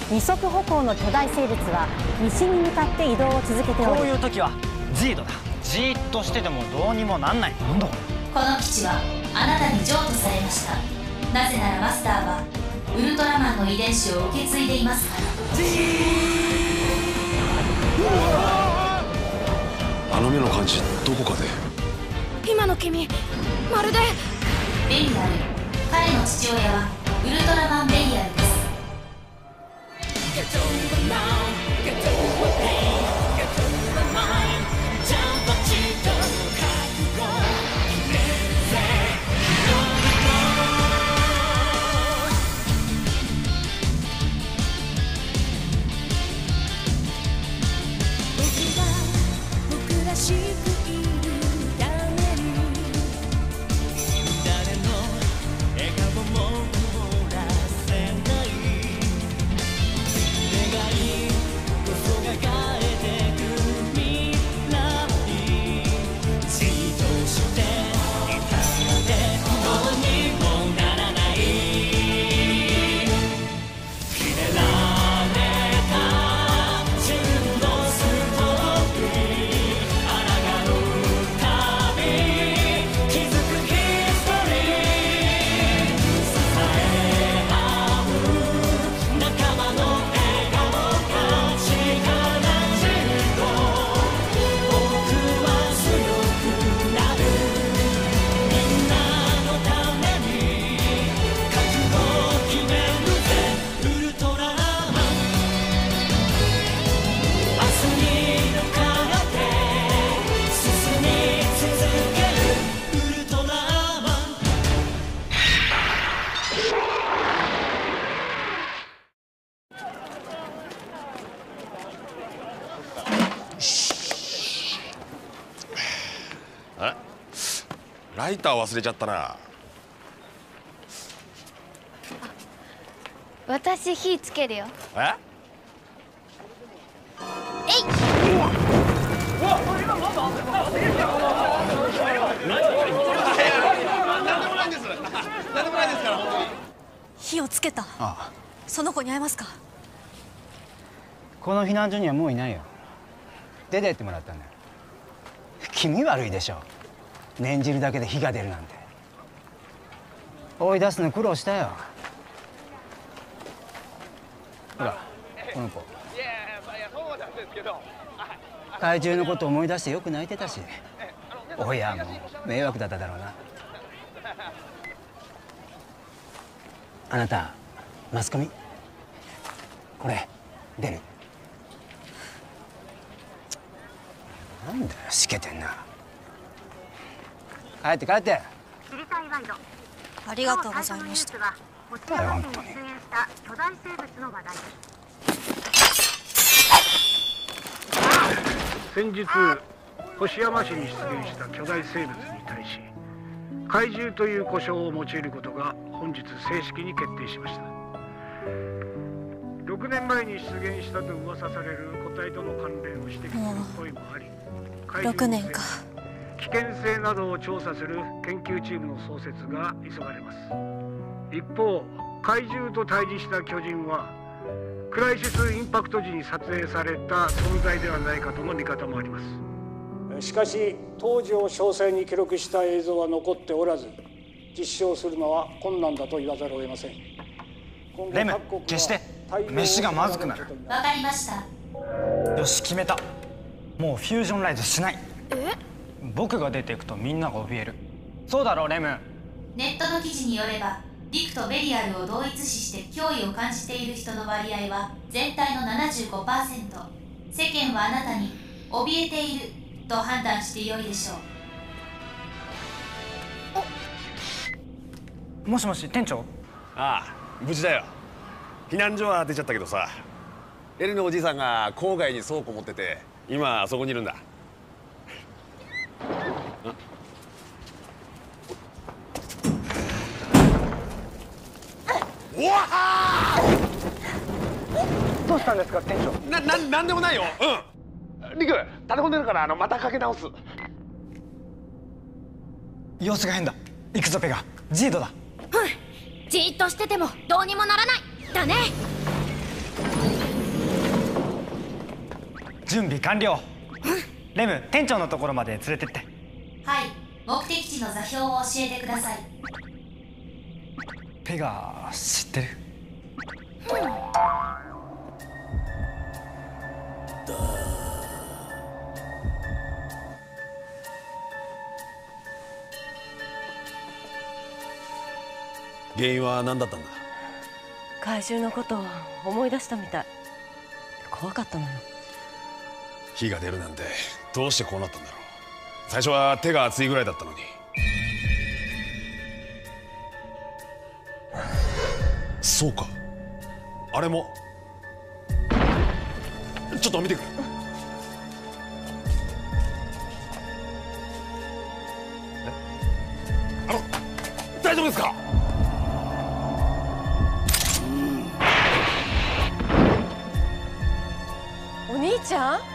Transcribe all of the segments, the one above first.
二足歩行の巨大生物は西に向かって移動を続けており、 こういう時はジードだ。じーっとしててもどうにもなんない。なんだこの基地はあなたに譲渡されました。なぜならマスターはウルトラマンの遺伝子を受け継いでいますから。 あの目の感じ、どこかで。 今の君まるでベリアル。彼の父親はウルトラマンベリアルです。 ライター忘れちゃったな。 私火つけるよ。 え？ 火をつけた。 ああ、 その子に会えますか？ この避難所にはもういないよ。出てってもらったんだよ。気味悪いでしょ。念じるだけで火が出るなんて。追い出すの苦労したよ。ほらこの子、怪獣のこと思い出してよく泣いてたし、親も迷惑だっただろうな。あなたマスコミこれ出る。なんだよしけてんな。帰って帰って。 ありがとうございました。 だよ本当に。 先日星山市に出現した巨大生物に対し怪獣という呼称を用いることが本日正式に決定しました。6年前に出現したと噂される個体との関連を指摘する声もあり、 6年か。 危険性などを調査する研究チームの創設が急がれます。一方、怪獣と対峙した巨人はクライシスインパクト時に撮影された存在ではないかとの見方もあります。しかし当時を詳細に記録した映像は残っておらず、実証するのは困難だと言わざるを得ません。 レム消して。飯がまずくなる。 わかりました。 よし決めた。もうフュージョンライズしない。 え？ 僕が出ていくとみんなが怯える。そうだろうレム。 ネットの記事によればリクとベリアルを同一視して脅威を感じている人の割合は全体の 75%。 世間はあなたに怯えていると判断してよいでしょう。もしもし店長。 ああ、無事だよ。避難所は出ちゃったけどさ、エルのおじいさんが郊外に倉庫持ってて今そこにいるんだ。うわあ！ どうしたんですか店長？ なんでもないよ。うん。リク、立て込んでるからまたかけ直す。 様子が変だ。行くぞペガ。ジードだ。 じーっとしててもどうにもならないだね。 準備完了。レム、店長のところまで連れてって。 はい、目的地の座標を教えてください。 ペガ知ってる？ 原因は何だったんだ？ 怪獣のことを思い出したみたい。怖かったのよ。 火が出るなんてどうしてこうなったんだろう。最初は手が熱いぐらいだったのに。そうか、あれも。ちょっと見てくる。大丈夫ですか？ お兄ちゃん？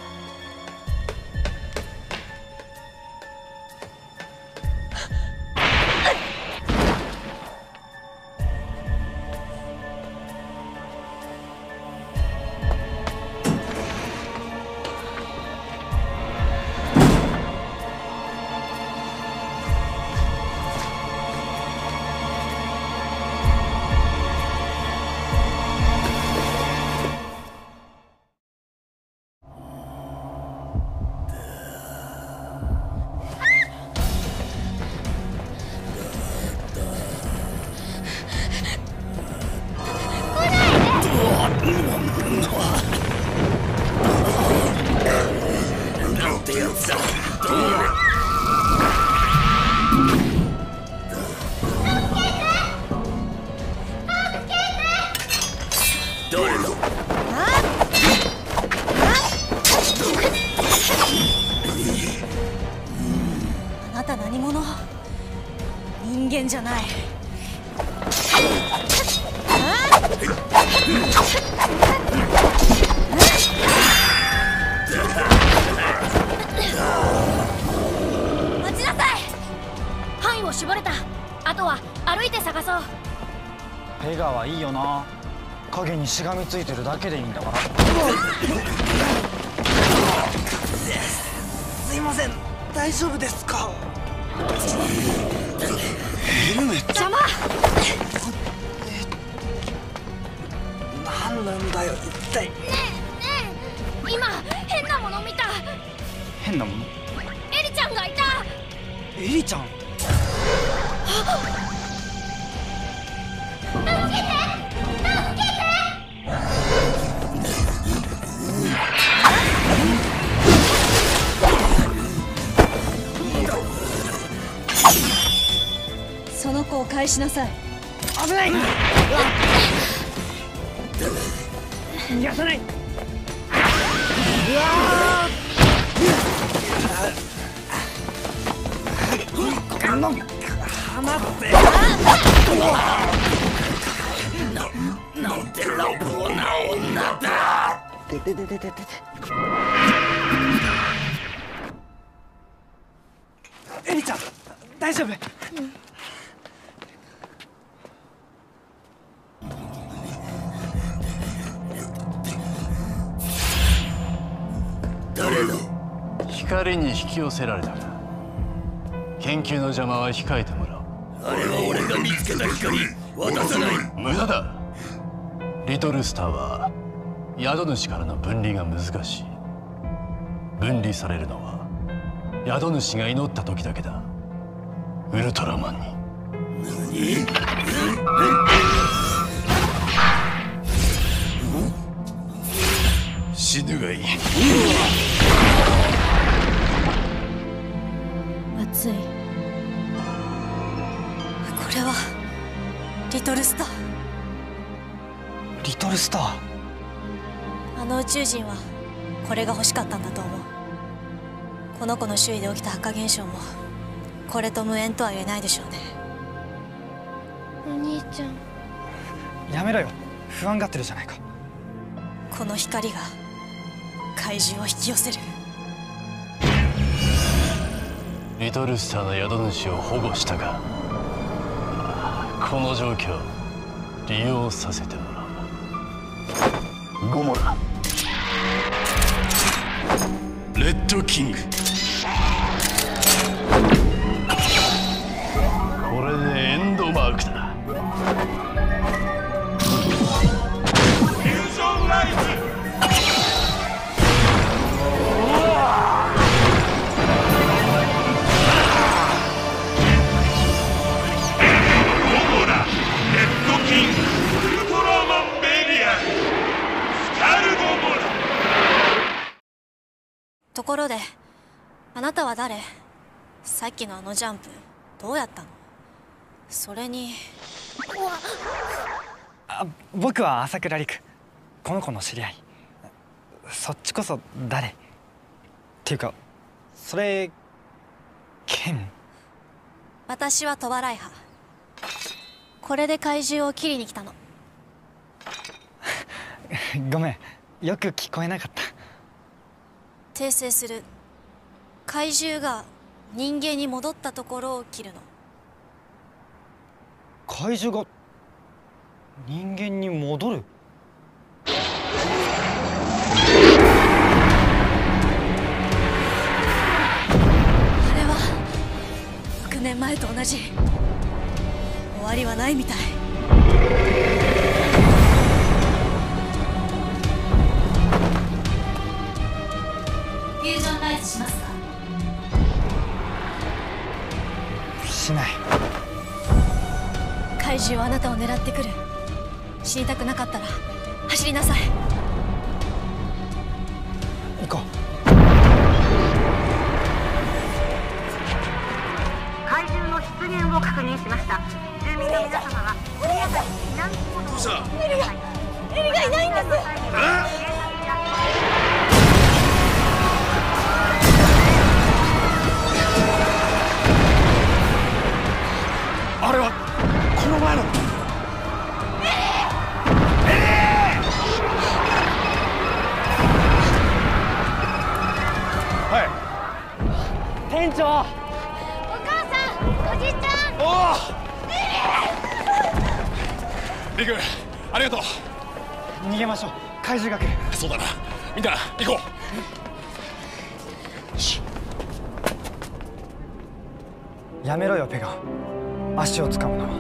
あなた何者？人間じゃない。待ちなさい。範囲を絞れた。あとは歩いて探そう。 ペガはいいよな。影にしがみついてるだけでいいんだから。すいません、大丈夫ですか？ヘルメット。 邪魔。 何なんだよ一体。 ねえ今変なもの見た。 変なもの？ エリちゃんがいた。 エリちゃん？ その子を返しなさい。 危ない。逃がさない。離せ。なんて乱暴な女だ。エリちゃん、大丈夫？ 光に引き寄せられたが、研究の邪魔は控えてもらう。 あれは俺が見つけた光、渡さない。 無駄だ。リトルスターは宿主からの分離が難しい。分離されるのは宿主が祈った時だけだ。ウルトラマンに。 何？ 死ぬがいい。 熱い。これはリトルスター。 リトルスター。 あの宇宙人はこれが欲しかったんだと思う。この子の周囲で起きた発火現象もこれと無縁とは言えないでしょうね。 お兄ちゃん。 やめろよ、不安がってるじゃないか。 この光が怪獣を引き寄せる。 リトルスターの宿主を保護したが、この状況利用させてもらう。ゴモラ。 ドキング。 これでエンドマークだ。 フュージョンライズ。ゴモラ、レッドキング、ウルトラマンベリアル、スカルゴモラ。 ところであなたは誰？さっきのあのジャンプどうやったの？それに僕は朝倉陸、この子の知り合い。そっちこそ誰？っていうかそれ剣？ 私はトワライハ。これで怪獣を切りに来たの。 ごめん、よく聞こえなかった。 訂正する。怪獣が人間に戻ったところを切るの。 怪獣が人間に戻る？ あれは6年前と同じ。終わりはないみたい。 フュージョンライズしますか？ しない。 怪獣はあなたを狙ってくる。死にたくなかったら走りなさい。 行こう。 怪獣の出現を確認しました。住民の皆様は速やかに避難行動をしてください。エリがいないんです。 あれはこの前の。はい。 店長。 お母さん、おじちゃん。 おお。リク、ありがとう。 逃げましょう。怪獣が来る。 そうだな。みんな行こう。よし。 やめろよペガ。足を掴むのは。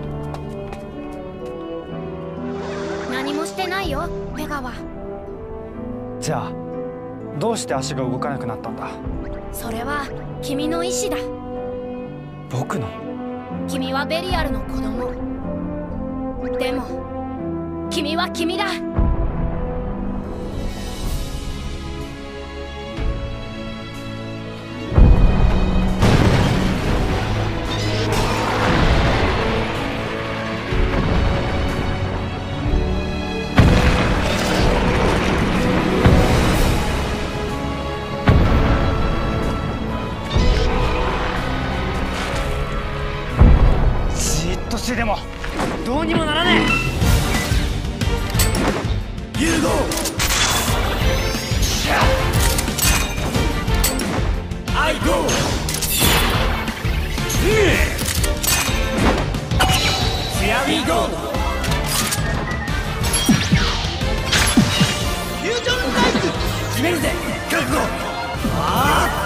何もしてないよ、ペガは。 じゃあどうして足が動かなくなったんだ？ それは君の意志だ。 僕の？ 君はベリアルの子供。でも君は君だ。 でもどうにもならねえ。 融合。アイゴー。シアビーゴー。フュージョンライズ。決めるぜ。覚悟。ああ。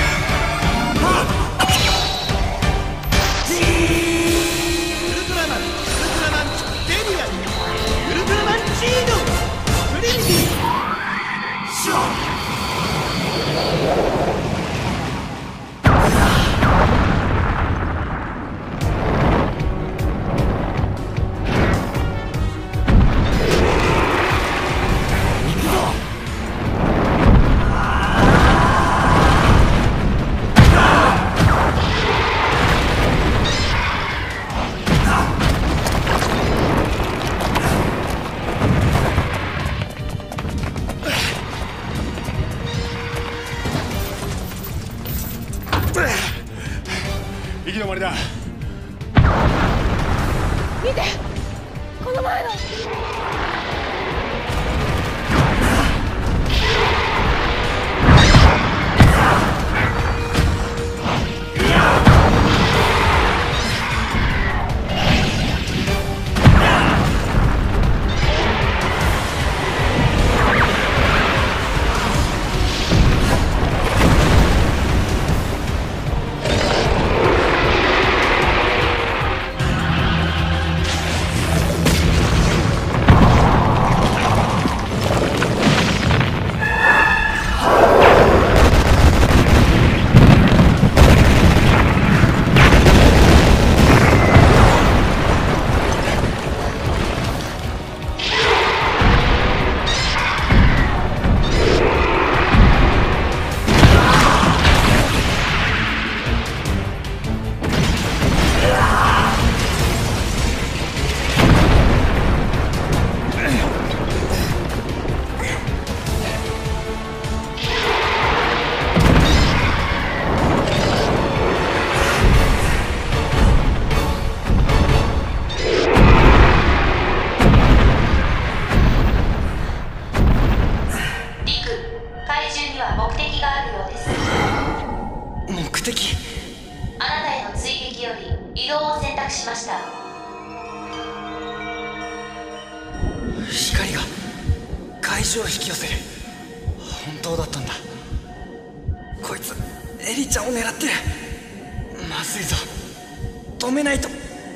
行き止まりだ。 見て、この前の。 光が怪獣を引き寄せる。本当だったんだ。こいつエリちゃんを狙ってる。まずいぞ、止めないと。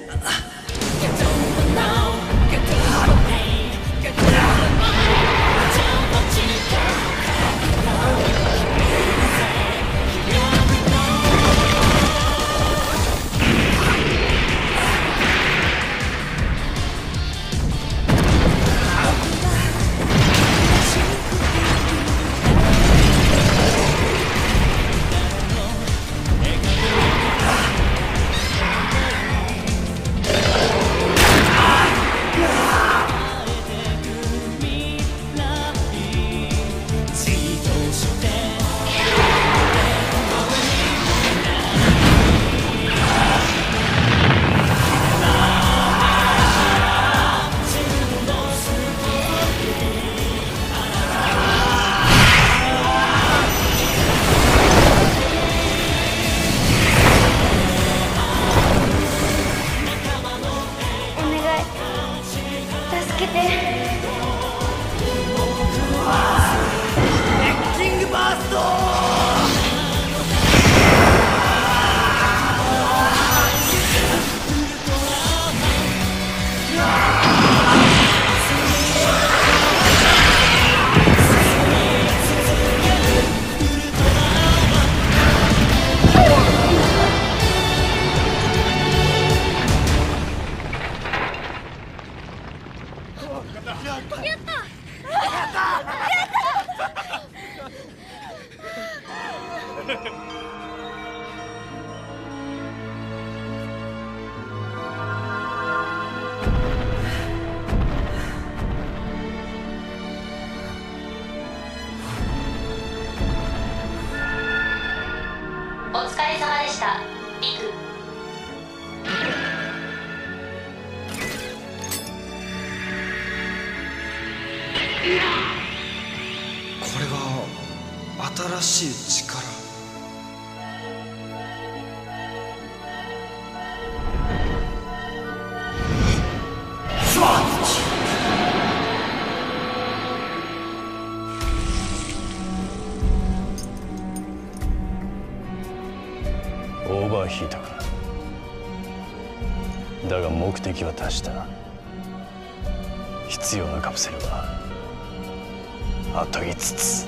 お疲れ様でした、リク。 これは新しい力。 オーバーヒートか。だが目的は達した。必要なカプセルはあと5つ。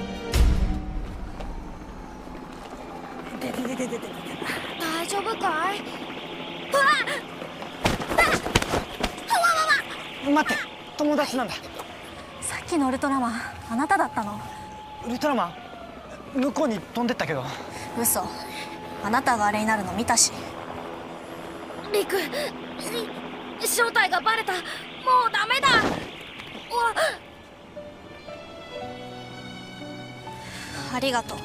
大丈夫かい？ 待って、友達なんだ。 さっきのウルトラマン、あなただったの？ ウルトラマン向こうに飛んでったけど。 嘘。あなたがあれになるの見たし。 リク、正体がバレた。もうダメだ。 ありがとう。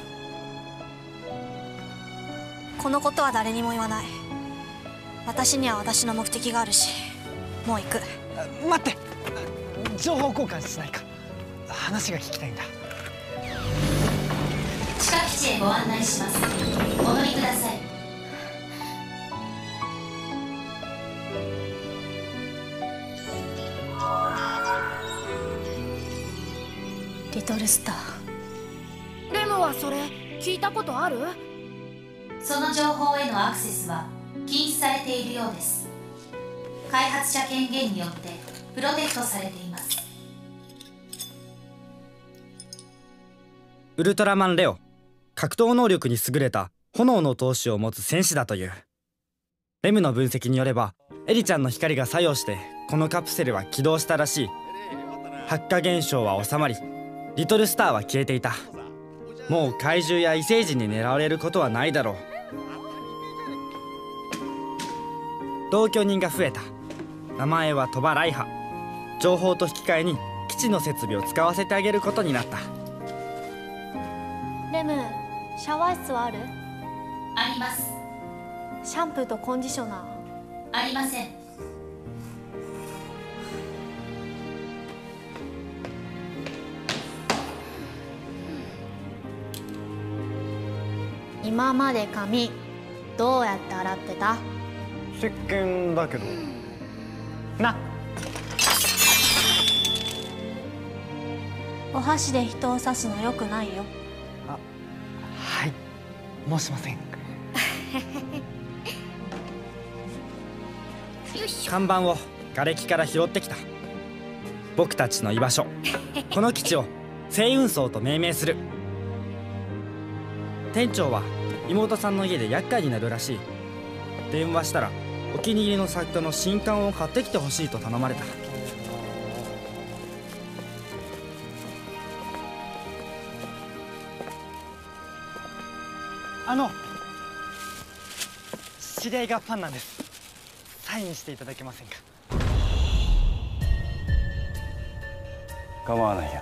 このことは誰にも言わない。私には私の目的があるし、もう行く。 待って、情報交換しないか。話が聞きたいんだ。 地下基地へご案内します。お乗りください。 リトルスター。 レムはそれ聞いたことある？ その情報へのアクセスは禁止されているようです。開発者権限によってプロテクトされています。 ウルトラマンレオ、格闘能力に優れた炎の闘志を持つ戦士だという。レムの分析によれば、エリちゃんの光が作用してこのカプセルは起動したらしい。発火現象は収まり、リトルスターは消えていた。もう怪獣や異星人に狙われることはないだろう。同居人が増えた。名前は鳥羽ライハ。情報と引き換えに基地の設備を使わせてあげることになった。 レム、シャワー室はある？ あります。 シャンプーとコンディショナー？ ありません。 今まで髪どうやって洗ってた？ 石鹸だけどな。 お箸で人を刺すのよくないよ。 はい、申しません。看板を瓦礫から拾ってきた。僕たちの居場所、この基地を星雲荘と命名する。店長は妹さんの家で厄介になるらしい。電話したらお気に入りの作家の新刊を買ってきてほしいと頼まれた。知り合いがファンなんです。サインしていただけませんか？ 構わないよ。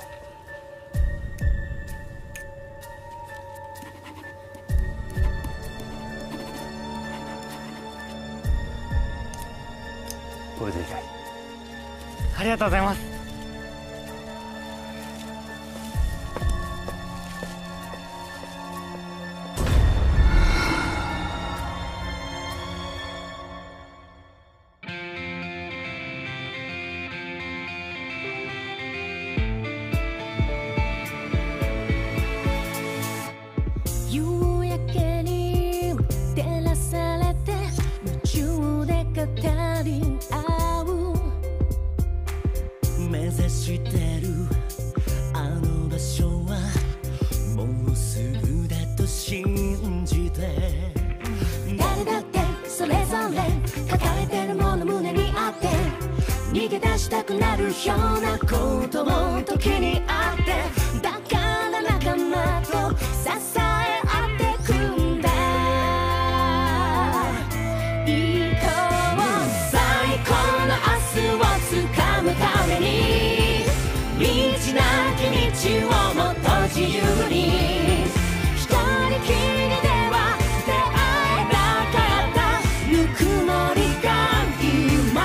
これでいいかい？ ありがとうございます。 夕焼けに照らされて夢中で語り合う。目指してるあの場所はもうすぐだと信じて、誰だってそれぞれ抱えてるもの胸にあって、逃げ出したくなるようなことも時にあって、だから仲間と支え合ってくんだ。行こう最高の明日をつかむために、道なき道をもっと自由に、一人きりでは出会えなかったぬくもりが今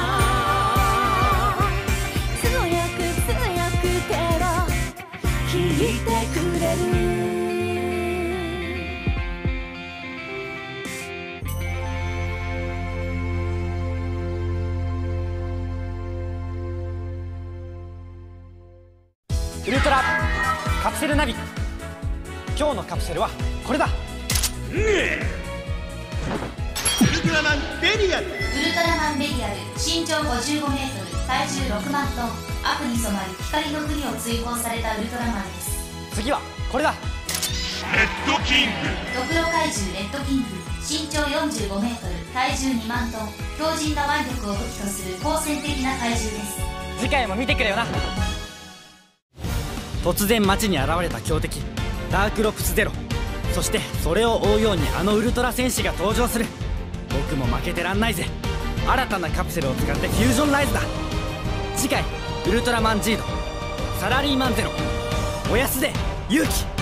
強く強くても聞いてくれる。 ウルトラカプセルナビ、今日のカプセルはこれだ。 ウルトラマンベリアル。 ウルトラマンベリアル、身長55メートル、体重6万トン、悪に染まり光の国を追放されたウルトラマンです。 次はこれだ。 レッドキング。 ドクロ怪獣レッドキング、身長45メートル、体重2万トン、強靭な腕力を武器とする好戦的な怪獣です。 次回も見てくれよな。突然街に現れた強敵ダークロプスゼロ、そしてそれを追うようにあのウルトラ戦士が登場する。僕も負けてらんないぜ。新たなカプセルを使ってフュージョンライズだ。次回ウルトラマンジード、サラリーマンゼロ、おやすで勇気。